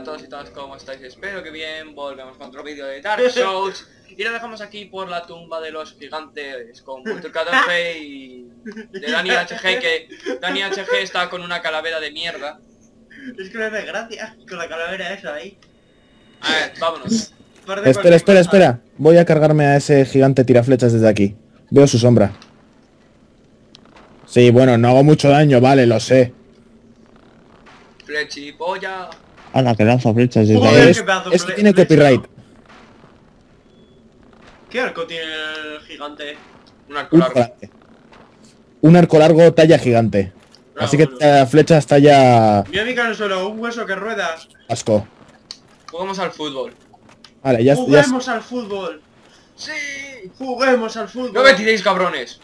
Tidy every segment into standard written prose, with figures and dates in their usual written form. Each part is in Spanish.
a todos y todas, ¿cómo estáis? Espero que bien. Volvemos con otro vídeo de Dark Souls. Y lo dejamos aquí por la tumba de los gigantes con Culture 14 y de Dani HG, que Dani HG está con una calavera de mierda. Es que me hace gracia con la calavera esa ahí. A ver, vámonos. Espera. Voy a cargarme a ese gigante tiraflechas desde aquí. Veo su sombra. Sí, bueno, no hago mucho daño, vale, lo sé. Flechipolla. Anda, que lanza flechas desde Joder, ahí. qué pedazo Esto fle- tiene flecha. copyright. ¿Qué arco tiene el gigante? Un arco largo. Un arco largo talla gigante. Así que bueno. flechas talla Mira mi cara solo, un hueso que rueda. asco. Jugamos al fútbol. Vale, ya. Juguemos al fútbol. ¡Sí! Juguemos al fútbol. ¡No me tiréis, cabrones!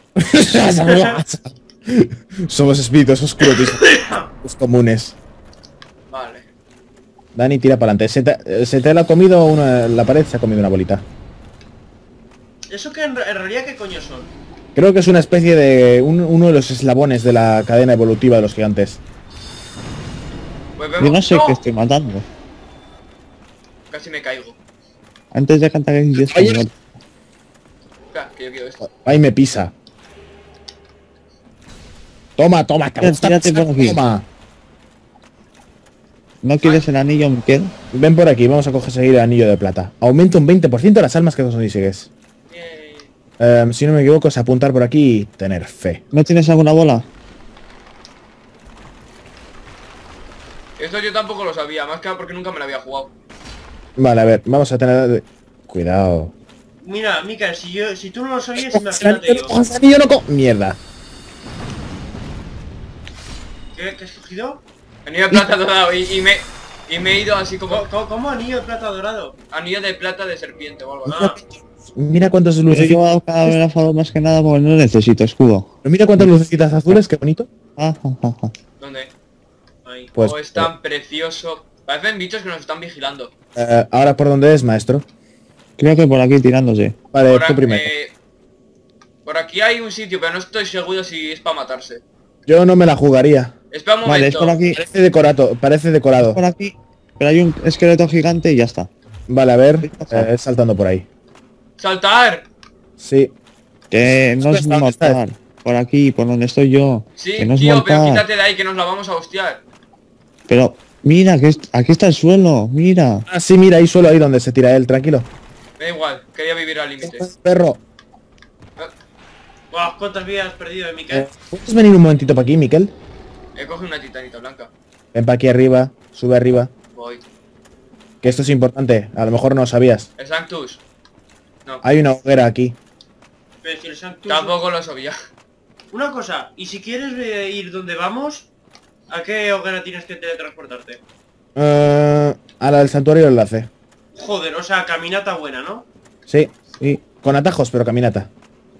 Somos espíritus oscuros, los comunes. Vale. Dani, tira para adelante. ¿Se te la ha comido la pared? Se ha comido una bolita. ¿Eso que en realidad qué coño son? Creo que es una especie de uno de los eslabones de la cadena evolutiva de los gigantes. Pues Yo vemos. no sé ¡No! qué estoy matando. Casi me caigo. Antes de cantar el Oye. español. Espera, que yo quiero esto. Ahí me pisa. Toma, Tírate por aquí. toma. ¿No quieres el anillo, Miquel? Ven por aquí, vamos a seguir el anillo de plata. Aumenta un 20% las almas que consigues. Yay. Si no me equivoco, es apuntar por aquí y tener fe. ¿No tienes alguna bola? Esto yo tampoco lo sabía, más que nada porque nunca me lo había jugado. Vale, a ver, vamos a tener... Cuidado. Mira, Mika, si tú no lo sabías, imagínate yo. Cojas anillo, Mierda. ¿Qué has cogido? Anillo de plata dorado y me he ido así como... ¿Cómo anillo de plata dorado? Anillo de plata de serpiente o algo así. Ah, Mira cuántos Pero he lucecitas. llevado cada vez a favor más que nada porque no necesito escudo. Mira cuántas lucecitas azules, qué bonito. Ah, ah, ah, ah. ¿Dónde? ahí. Pues Oh, es tan precioso. Parecen bichos que nos están vigilando. ahora por dónde es, maestro. Creo que por aquí tirándose. Vale, Por, tú primero. por aquí hay un sitio, pero no estoy seguro si es para matarse. Yo no me la jugaría. Espera un Vale, es momento. por aquí. Parece decorado. Por aquí. Pero hay un esqueleto gigante y ya está. Vale, a ver, saltando por ahí. ¡Saltar! Sí. Que no es ¿Dónde estás? mortal. Por aquí, por donde estoy yo. Sí, Que no es tío, pero mortal. quítate de ahí que nos la vamos a hostiar. Pero mira, que aquí está el suelo. Mira. Ah, sí, mira, hay suelo ahí donde se tira él, tranquilo. Da igual, quería vivir al límite. Perro. Buah, ¿cuántas vidas has perdido, Mika? ¿Puedes venir un momentito para aquí, Miquel? He cogido una titanita blanca. Ven para aquí arriba, sube arriba. Voy. Que esto es importante, a lo mejor no lo sabías. El Sanctus. No, Hay una hoguera aquí. Pero si el Sanctus... tampoco lo sabía. Una cosa, y si quieres ir donde vamos, ¿a qué hoguera tienes que teletransportarte? A la del santuario del enlace. Joder, o sea, caminata buena, ¿no? Sí, Sí. con atajos, pero caminata.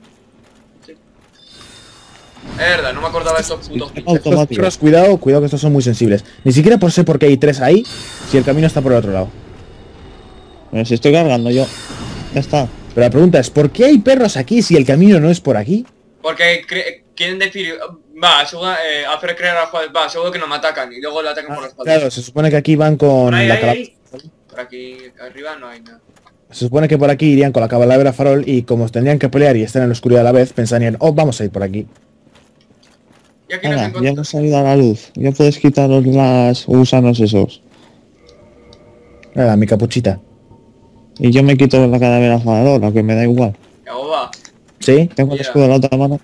Es verdad, no me acordaba de estos putos bichos. Estos Automático. perros, cuidado que estos son muy sensibles. Ni siquiera por sé por qué hay tres ahí, si el camino está por el otro lado. Bueno, si estoy cargando yo. Ya está. Pero la pregunta es, ¿por qué hay perros aquí si el camino no es por aquí? Porque quieren decir... Va, seguro, hacer creer al jugador... Va, seguro que nos atacan y luego le atacan por la espalda. Claro, se supone que aquí van con Ahí, la ahí, calavera. ahí. Por aquí arriba no hay nada. Se supone que por aquí irían con la calavera farol y como tendrían que pelear y estar en la oscuridad a la vez, pensarían, oh, vamos a ir por aquí. Y aquí nos Ahora, ya encontramos... hemos salido a la luz. Ya puedes quitaros las gusanos esos. Nada, mi capuchita. Y yo me quito la calavera faradora, que me da igual. Ya, va. ¿Sí? Tengo el Mira. escudo en la otra mano.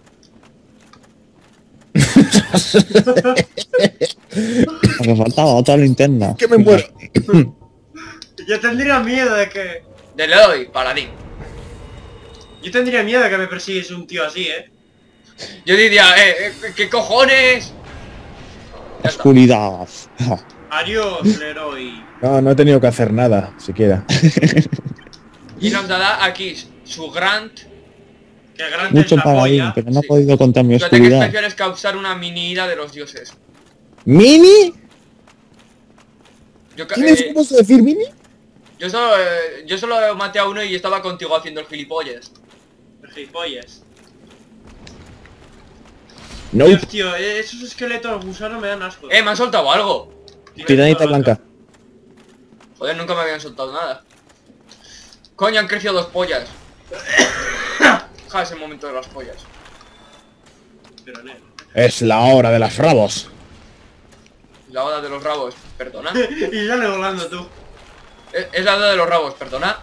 Lo que faltaba, otra linterna. Que me muero. Yo tendría miedo de que... De Leroy, paladín. Yo tendría miedo de que me persigues un tío así, ¿eh? Yo diría, ¿qué cojones? Ya está. Oscuridad. Adiós, Leroy. No he tenido que hacer nada, siquiera. Y nos dará aquí su grant. Que grande Mucho es la paladín, polla. pero no Sí. ha podido contra mi Su ataque oscuridad. especial es causar una mini ira de los dioses. ¿Mini? Yo, ¿Tienes cómo decir mini? yo solo maté a uno y estaba contigo haciendo el gilipollas. El gilipollas. No. Dios, tío, esos esqueletos gusanos me dan asco. Me han soltado algo. Tiranita blanca. Joder, nunca me habían soltado nada. Coño, han crecido 2 pollas. Ja, es el momento de las pollas. Pero no. Es la hora de las rabos. La hora de los rabos, perdona. Y sale volando tú. Es la hora de los rabos, perdona.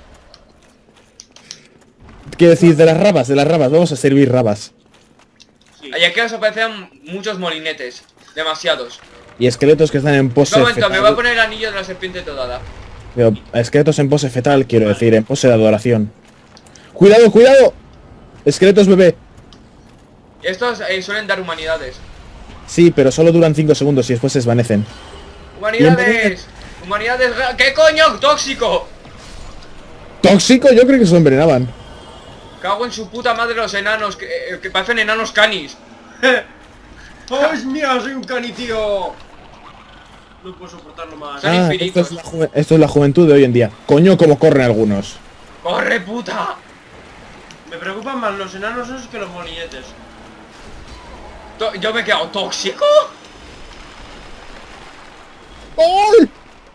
¿Qué decir de las rabas? De las rabas, vamos a servir rabas. Sí. Y aquí os aparecen muchos molinetes. Demasiados. Y esqueletos que están en pose Un momento, me voy a fetal. poner el anillo de la serpiente todada. Pero, esqueletos en pose fetal, quiero decir, en pose de adoración. ¡Cuidado, cuidado! Esqueletos bebé. Estos suelen dar humanidades. Sí, pero solo duran 5 segundos y después se desvanecen. ¡Humanidades! ¡Humanidades! ¿Qué coño? ¡Tóxico! ¿Tóxico? Yo creo que se lo envenenaban. Cago en su puta madre los enanos, que parecen enanos canis. ¡Oh, es mía! ¡Soy un cani, tío! No puedo soportarlo más. Son Ah, infinitos. esto es la juventud de hoy en día. Coño, cómo corren algunos. ¡Corre, puta! Me preocupan más los enanos esos que los molinetes. Yo me he quedado tóxico. ¡Ay!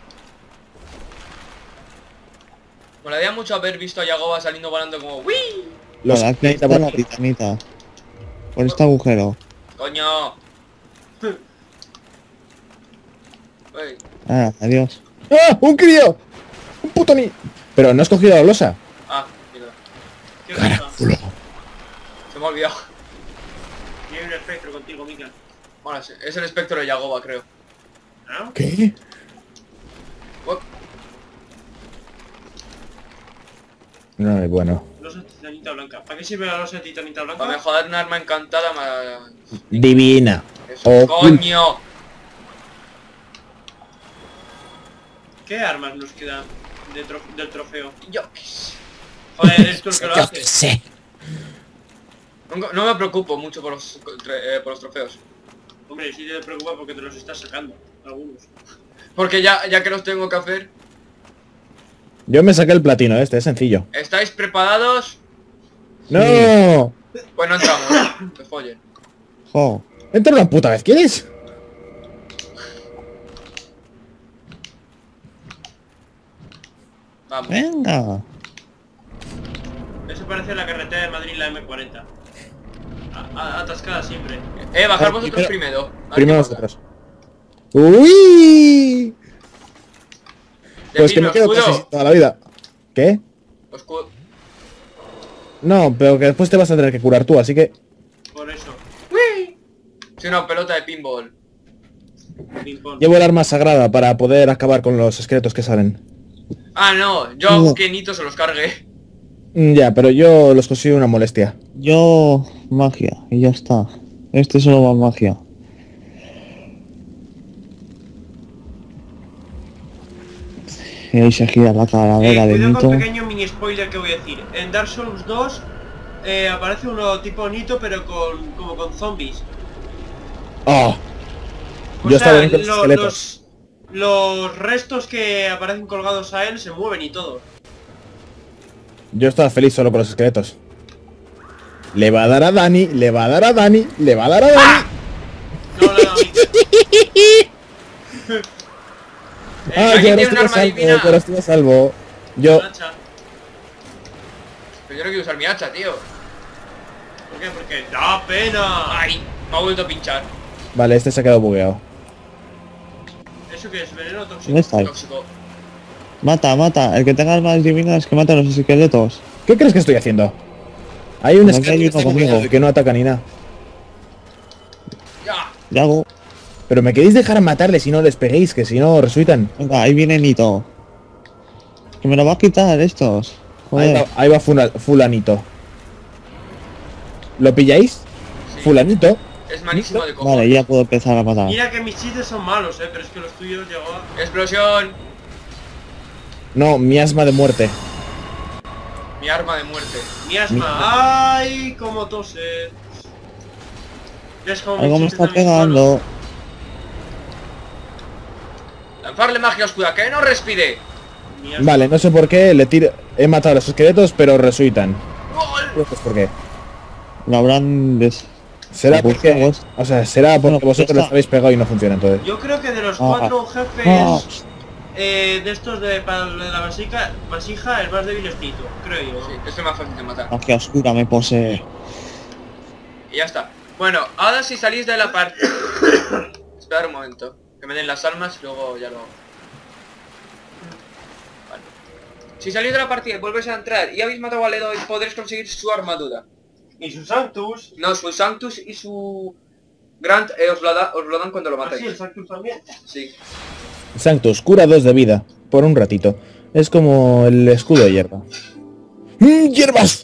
Me daría mucho haber visto a Yagoba saliendo volando como ¡Wii! Los... Aquí está la titanita. Por este agujero. ¡Coño! Uy, Ah, adiós. ¡Ah! ¡Un crío! ¡Un puto ni... Pero no has cogido la losa. ah, mierda. ¿Qué pasa? Se me ha olvidado. Y hay un espectro contigo, Mika. Bueno, es el espectro de Yagoba, creo. ¿No? ¿Qué? Uep, No, bueno. Losa titanita blanca. ¿Para qué sirve la losa titanita blanca? Para mejorar un arma encantada más... Divina. Eso, Oculta. coño. ¿Qué armas nos quedan del trofeo? Yo qué sé. Joder, eres tú el que lo hace. sé. No me preocupo mucho por los trofeos. Hombre, sí te preocupa porque te los estás sacando. Algunos. Porque ya que los tengo que hacer. Yo me saqué el platino, este es sencillo. ¿Estáis preparados? ¡No! Pues no entramos. Que follen. Jo. Entra una puta vez, ¿quieres? Vamos. Venga. Eso parece la carretera de Madrid, la M40. Atascada siempre. Bajar Ah, vosotros primero- primero. A ver Primero qué pasa. nosotros. ¡Uy! Pues que me Decidme, quedo casi escudo. sin toda la vida. ¿Qué? Escudo. No, pero que después te vas a tener que curar tú, así que... Por eso. Sí, una pelota de pinball. Ping pong. Llevo el arma sagrada para poder acabar con los esqueletos que salen. Ah, no. Yo hago que Nito se los cargue. Ya, pero yo los considero una molestia. Yo... magia. Y ya está. Este solo va magia. Y ahí se gira la calavera de Cuidado con Nito. un pequeño mini spoiler que voy a decir. En Dark Souls 2 aparece uno tipo Nito pero como con zombies. ¡Oh! O Yo sea, estaba bien con los esqueletos. los restos que aparecen colgados a él se mueven y todo. Yo estaba feliz solo con los esqueletos. Le va a dar a Dani, le va a dar a Dani, le va a dar a Dani. No, no, no. Ah, aquí que ahora tiene un estoy a arma salvo, divina. que ahora estoy a salvo. Yo... Hacha. Pero yo no quiero usar mi hacha, tío. ¿Por qué? Porque da pena. Ay, me ha vuelto a pinchar. Vale, este se ha quedado bugueado. ¿Eso qué es? ¿Veneno tóxico? ¿Dónde estáis? Tóxico. Mata, mata. El que tenga armas divinas que mata a los esqueletos. ¿Qué crees que estoy haciendo? Hay un Aquí hay esqueleto que uno está conmigo. bugueado y que no ataca ni nada. Ya. Ya hago. Pero me queréis dejar matarles si no les peguéis, que si no resuitan. Venga, ahí viene Nito. Que me lo va a quitar estos. Joder. Ahí va fulanito. ¿Lo pilláis? Sí. Fulanito. Es malísimo de cojones. Vale, ya puedo empezar a matar. Mira que mis chistes son malos, pero es que los tuyos llegó a... Explosión. No, miasma de muerte. Mi arma de muerte. Mi asma. ¡Ay! Como tose. ¿Ves cómo Algo me mis está chistes también son pegando. malos? Lanzarle magia oscura, que no respire. Mi asma. Vale, no sé por qué le tiro... He matado a los esqueletos, pero resuitan. ¡Gol! No sé por qué. Lo habrán des... Será Pues porque... juegos. O sea, será porque Bueno, pues vosotros ya les está. habéis pegado y no funciona entonces. Yo creo que de los Ah, 4 ah. jefes... de estos de para lo de la vasija, el más débil es Tito, creo yo. Sí, es el más fácil de matar. Magia oscura me posee. Y ya está. Bueno, ahora si salís de la parte... Esperar un momento. Que me den las armas y luego ya lo... Vale. Si salís de la partida y vuelves a entrar y habéis matado a Ledo, podréis conseguir su armadura. Y su Sanctus. No, su Sanctus y su... Grant os lo dan cuando lo Ah, matéis. sí, el Sanctus también. Sí. Sanctus, cura 2 de vida. Por un ratito. Es como el escudo de hierba. ¡Hierbas!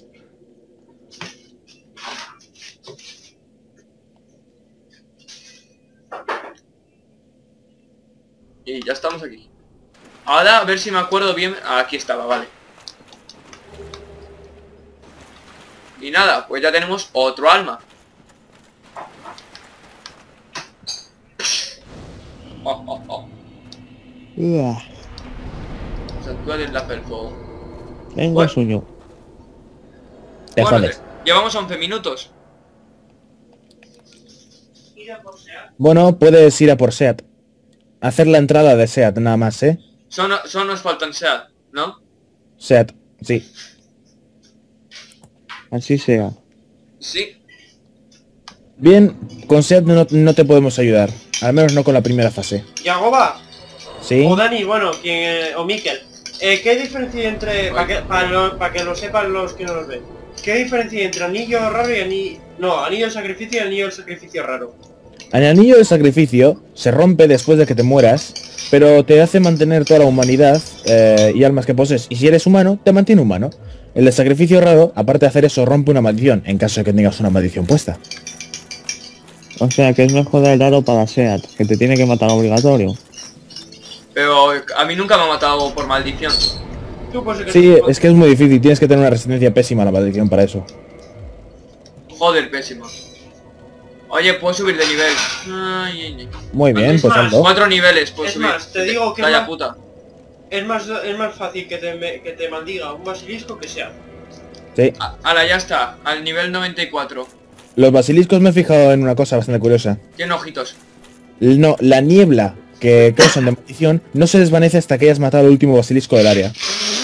Y ya estamos aquí. Ahora a ver si me acuerdo bien. Aquí estaba, vale. Y nada, pues ya tenemos otro alma. Oh, oh, oh. Uah, Santuario del Lazo del Fuego. tengo Bueno. sueño. Te Bueno, jodes. llevamos 11 minutos. Bueno, puedes ir a por Seat. Hacer la entrada de Seat nada más, ¿eh? Solo nos faltan SEAT, ¿no? Seat, sí. Así sea. Sí. Bien, con Seat no te podemos ayudar. Al menos no con la primera fase. Yagoba. ¿Sí? O Dani, bueno, o Mikel. ¿Qué diferencia hay entre... Para que lo sepan los que no los ven. ¿Qué diferencia hay entre anillo raro y anillo... No, anillo de sacrificio y anillo del sacrificio raro? El anillo de sacrificio se rompe después de que te mueras, pero te hace mantener toda la humanidad y almas que posees. Y si eres humano, te mantiene humano. El de sacrificio raro, aparte de hacer eso, rompe una maldición, en caso de que tengas una maldición puesta. O sea que es mejor el raro para Seat, que te tiene que matar obligatorio. Pero a mí nunca me ha matado por maldición. Tú, pues, Sí, es que es muy difícil, tienes que tener una resistencia pésima a la maldición para eso. Joder, pésimo. Oye, puedo subir de nivel. Ay, ay, ay. Muy bien, Es pues más, ando. 4 niveles puedo Es subir. más, te digo que Calla más- puta. es más fácil que te maldiga un basilisco que sea. Sí. Ahora ya está, al nivel 94. Los basiliscos me he fijado en una cosa bastante curiosa. Tiene ojitos. No, la niebla que causan de maldición no se desvanece hasta que hayas matado al último basilisco del área.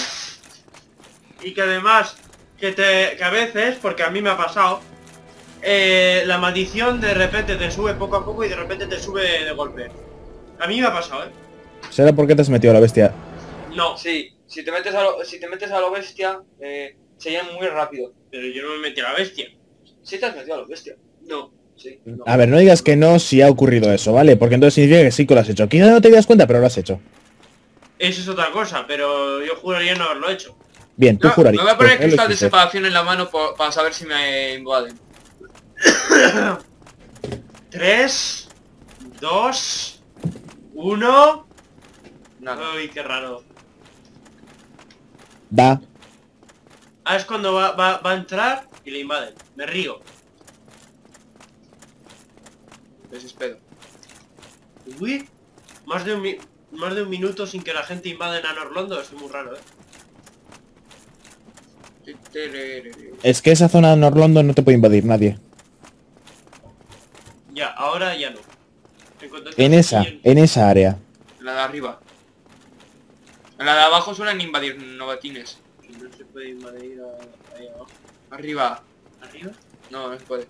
Y que además, que a veces, porque a mí me ha pasado, la maldición de repente te sube poco a poco y de repente te sube de golpe. A mí me ha pasado, ¿eh? ¿Será porque te has metido a la bestia? No, Sí, si te metes a lo bestia, se llena muy rápido. pero yo no me metí a la bestia. Si te has metido a lo bestia. No. Sí. No. A ver, no digas que no si ha ocurrido eso, ¿vale? Porque entonces significa que sí que lo has hecho. Quizá no te das cuenta, pero lo has hecho. Eso es otra cosa, pero yo juraría no haberlo hecho. Bien, tú No, jurarías. me voy a poner Pues, cristal lo de hiciste. separación en la mano para saber si me invaden. 3, 2, 1... Nada. Uy, qué raro. Va. Ah, es cuando va a entrar y le invaden. Me río. Desespero. Uy, más de un minuto sin que la gente invade a Norlondo, eso es muy raro, Es que esa zona de North London no te puede invadir nadie. Ya, ahora ya no. En esa área. En la de arriba. En la de abajo suelen invadir novatines. No se puede invadir ahí abajo. Arriba. ¿Arriba? No, no se puede.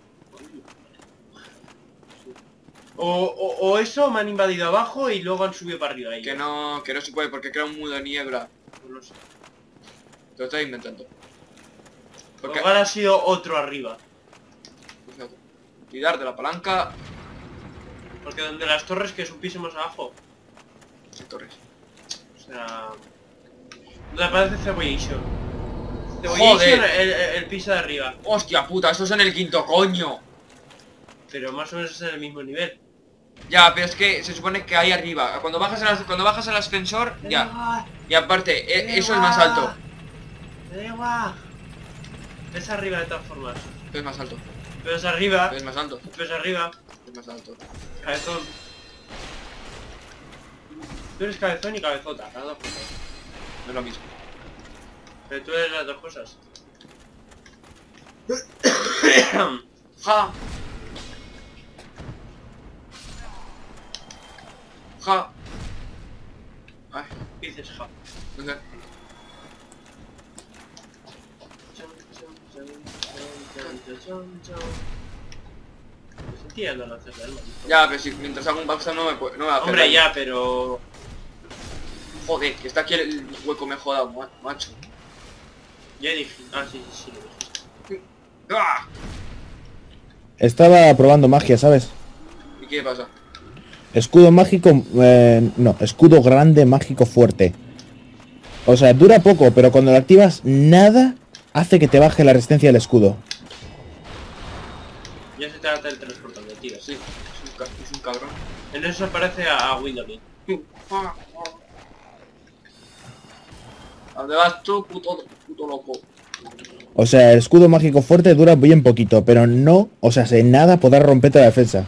O eso me han invadido abajo y luego han subido para arriba ahí. Que no se puede porque crea un mundo de niebla. Pues no sé. Te lo estoy inventando. O Porque... igual ha sido otro arriba. Cuidar de la palanca. Porque donde las torres, que es un piso más abajo. Sí, torres. O sea... donde aparece Cebollation. Joder. El piso de arriba. Hostia puta, esto es en el quinto, coño. Pero más o menos es en el mismo nivel. Ya, pero es que se supone que ahí arriba. Cuando bajas al ascensor, ya. Y aparte, eso es más alto. Me da igual. Es arriba de todas formas. Es más alto. Pero es arriba. Es más alto. Pero es arriba. Es más alto. Cabezón. Tú eres cabezón y cabezota, las dos cosas. No es lo mismo. Pero tú eres las dos cosas. Ja. Ja. Ay. ¿Qué dices, ja? No sé. Se entiende no hacerle el maldito. Ya, pero si mientras hago un backstab no me va a hacer Hombre, daño. ya, pero... Joder, que está aquí el hueco me joda, macho. Ya dije... Ah, sí, sí, lo dije. ¡Ah! Estaba probando magia, ¿sabes? ¿Y qué pasa? Escudo mágico... no, escudo grande mágico fuerte. O sea, dura poco, pero cuando lo activas, nada hace que te baje la resistencia del escudo. Ya se trata del teletransportable, tío. Sí, es un cabrón. En eso se parece a Windowlin. ¿A dónde vas tú, puto loco? O sea, el escudo mágico fuerte dura bien poquito, pero no, o sea, sin nada podrá romperte la defensa.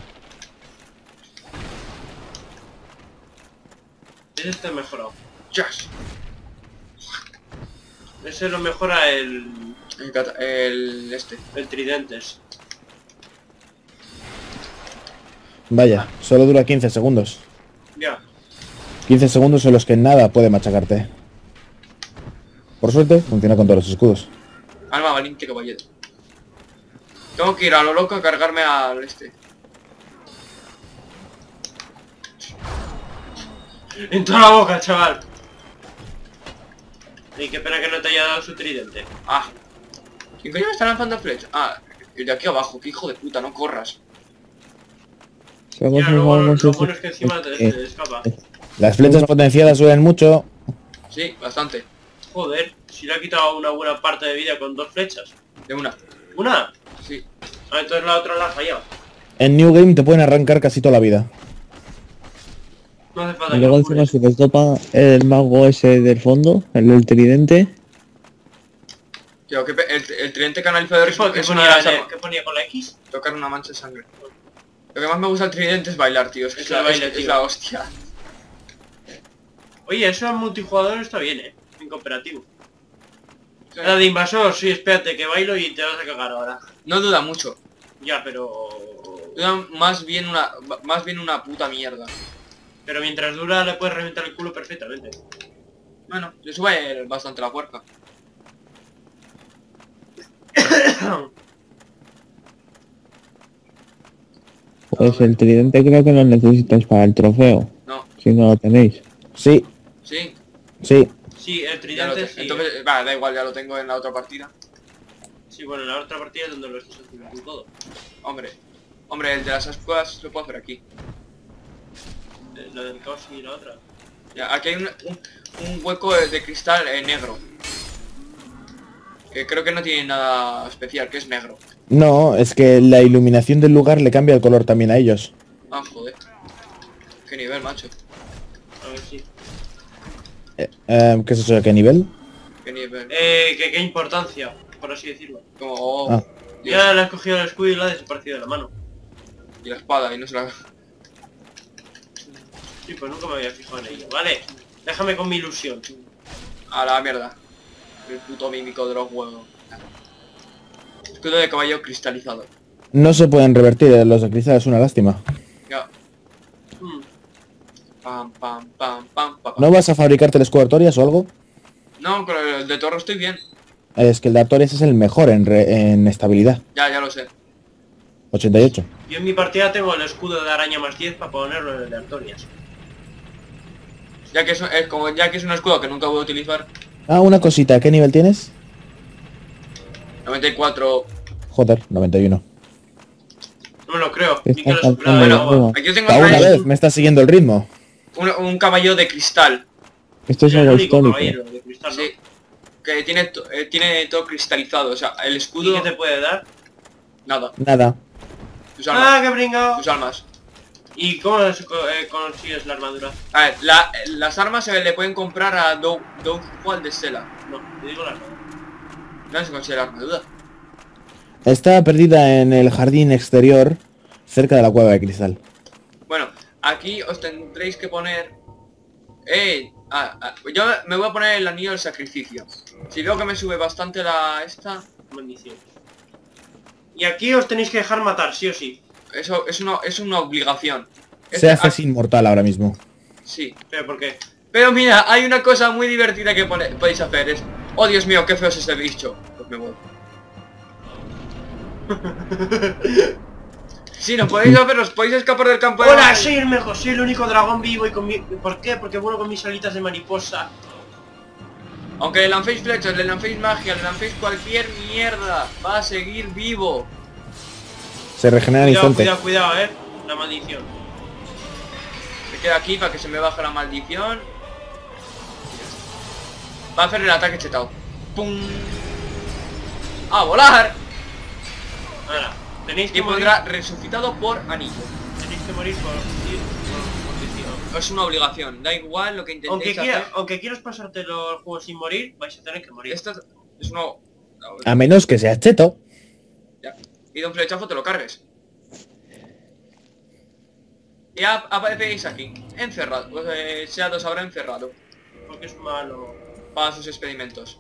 Ese está mejorado. Yes. Ese lo mejora el El tridentes. Vaya, solo dura 15 segundos. Ya. 15 segundos en los que nada puede machacarte. Por suerte, funciona con todos los escudos. Alma valiente caballero. Tengo que ir a lo loco a cargarme al En toda la boca, chaval. Y qué pena que no te haya dado su tridente. Ah. ¿Quién coño me está lanzando flechas? Ah, el de aquí abajo, que hijo de puta, no corras. Somos Ya, luego unos lo bueno es que encima te escapa. Las flechas potenciadas suelen mucho. Sí, bastante. Joder, si le ha quitado una buena parte de vida con 2 flechas. De una. ¿Una? Sí. Ah, entonces la otra la ha fallado. En New Game te pueden arrancar casi toda la vida. No hace falta Y que luego lo encima cures. si les topa el mago ese del fondo, el del tridente, Tío, que el tridente canalizador es una ¿Qué ponía con la X? tocar una mancha de sangre. Lo que más me gusta del tridente es bailar, tío. Es que Es es, el baile, es tío. la hostia. Oye, eso en multijugador está bien, en cooperativo. La de invasor, sí, espérate que bailo y te vas a cagar ahora. No duda mucho. Ya, pero... Duda más bien una puta mierda. Pero mientras dura le puedes reventar el culo perfectamente. Bueno, le sube bastante la fuerza. pues el tridente creo que lo necesitáis para el trofeo, No, si no lo tenéis. Sí, sí, sí. Sí, el ya lo tridente tengo. sí. Entonces, va, da igual, ya lo tengo en la otra partida. Sí, bueno, en la otra partida es donde lo estás haciendo tú todo. Hombre, el de las ascuas lo puedo hacer aquí. Lo del caos y la otra. Ya, aquí hay un hueco de cristal negro. Que creo que no tiene nada especial, que es negro. No, es que la iluminación del lugar le cambia el color también a ellos. Ah, joder. Qué nivel, macho. A ver si... ¿Qué es eso? ¿A qué nivel? Qué nivel. qué importancia, por así decirlo. Como, oh, Ah. Dios, Ya le has cogido el escudo y lo ha desaparecido de la mano. y la espada, y no se la... Sí, pues nunca me había fijado en ello. Vale, déjame con mi ilusión. A la mierda. El puto mímico de los huevos. Escudo de caballo cristalizado. No se pueden revertir los de cristal, es una lástima. Ya. Hmm. Pam, pam, pam, pam, pam. ¿No vas a fabricarte el escudo de Artorias o algo? No, con el de Toro estoy bien. Es que el de Artorias es el mejor en estabilidad. Ya lo sé. 88. Yo en mi partida tengo el escudo de araña más 10 para ponerlo en el de Artorias. Ya que es un escudo que nunca voy a utilizar. Ah, una cosita, ¿qué nivel tienes? 94. Joder, 91. No me lo creo. Está Ni que lo faltando superaba el el agua. agua. Aquí yo tengo A una otra vez vez, me está siguiendo el ritmo. un caballo de cristal. Esto es Es el algo único histórico. caballero de cristal, ¿no? Sí. Que tiene todo cristalizado. O sea, el ¿Y escudo... qué te puede dar? Nada. Nada. Tus almas. ¡Ah, qué bringao! Tus almas. ¿Y cómo consigues la armadura? A ver, las armas se le pueden comprar a Don Juan de Stella. No, te digo la armadura. No se consigue la armadura. Está perdida en el jardín exterior, cerca de la cueva de cristal. Bueno, aquí os tendréis que poner... yo me voy a poner el anillo del sacrificio. Si veo que me sube bastante esta... Maldición. Y aquí os tenéis que dejar matar, sí o sí. Eso es una obligación. Se hace inmortal ahora mismo. Sí. Pero ¿por qué? Pero mira, hay una cosa muy divertida que podéis hacer. Es... Oh, Dios mío, qué feo es ese bicho. Pues me voy. Si no podéis hacerlos, podéis escapar del campo de Hola, batalla. soy el mejor, soy el único dragón vivo y con mi... ¿Por qué? Porque vuelo con mis alitas de mariposa. Aunque le lancéis flechas, le lancéis magia, le lancéis cualquier mierda, va a seguir vivo. Se regenera al Cuidado, instante. cuidado, la maldición. Me queda aquí para que se me baje la maldición. Va a hacer el ataque chetao. ¡Pum! ¡A volar! Ahora, tenéis Y que morir. pondrá resucitado por anillo. Tenéis que morir por condición. Es una obligación, da igual lo que intentéis hacer. Aunque quieras pasártelo el juego sin morir, vais a tener que morir. Esto es una... A menos que seas cheto. Ya. Y de un flechazo te lo cargues. Y aparecéis aquí, encerrado. Shadows habrá encerrado Porque es malo. para sus experimentos.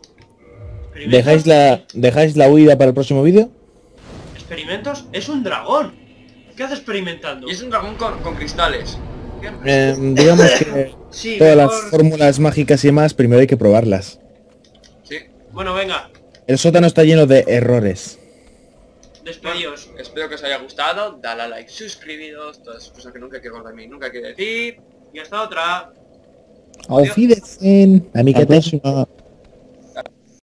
¿Dejáis la huida para el próximo vídeo? ¿Experimentos? ¡Es un dragón! ¿Qué hace experimentando? Y es un dragón con cristales. Digamos que Sí, todas mejor... las fórmulas mágicas y demás, primero hay que probarlas. Sí. Bueno, venga, El sótano está lleno de errores. despedidos. Espero que os haya gustado. Dale a like, suscribiros, todas esas cosas que nunca hay que acordar de mí, nunca hay que decir. Y hasta otra. Auf Wiedersehen, La amiguetes. próxima.